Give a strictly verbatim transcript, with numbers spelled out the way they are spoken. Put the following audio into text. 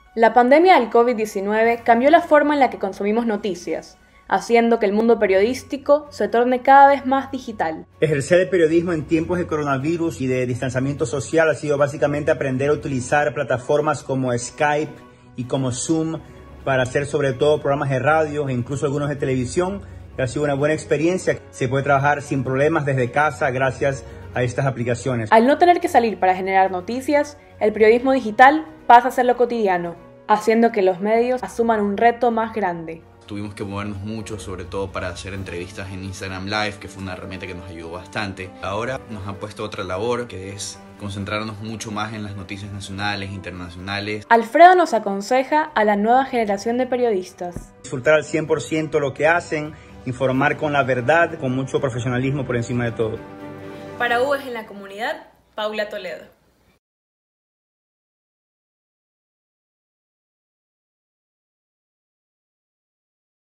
La pandemia del COVID diecinueve cambió la forma en la que consumimos noticias, haciendo que el mundo periodístico se torne cada vez más digital. Ejercer el periodismo en tiempos de coronavirus y de distanciamiento social ha sido básicamente aprender a utilizar plataformas como Skype y como Zoom para hacer sobre todo programas de radio e incluso algunos de televisión. Ha sido una buena experiencia. Se puede trabajar sin problemas desde casa gracias a estas aplicaciones. Al no tener que salir para generar noticias, el periodismo digital pasa a ser lo cotidiano, haciendo que los medios asuman un reto más grande. Tuvimos que movernos mucho, sobre todo para hacer entrevistas en Instagram Live, que fue una herramienta que nos ayudó bastante. Ahora nos han puesto otra labor, que es concentrarnos mucho más en las noticias nacionales, internacionales. Alfredo nos aconseja a la nueva generación de periodistas. Disfrutar al cien por ciento lo que hacen, informar con la verdad, con mucho profesionalismo por encima de todo. Para U en la Comunidad, Paula Toledo.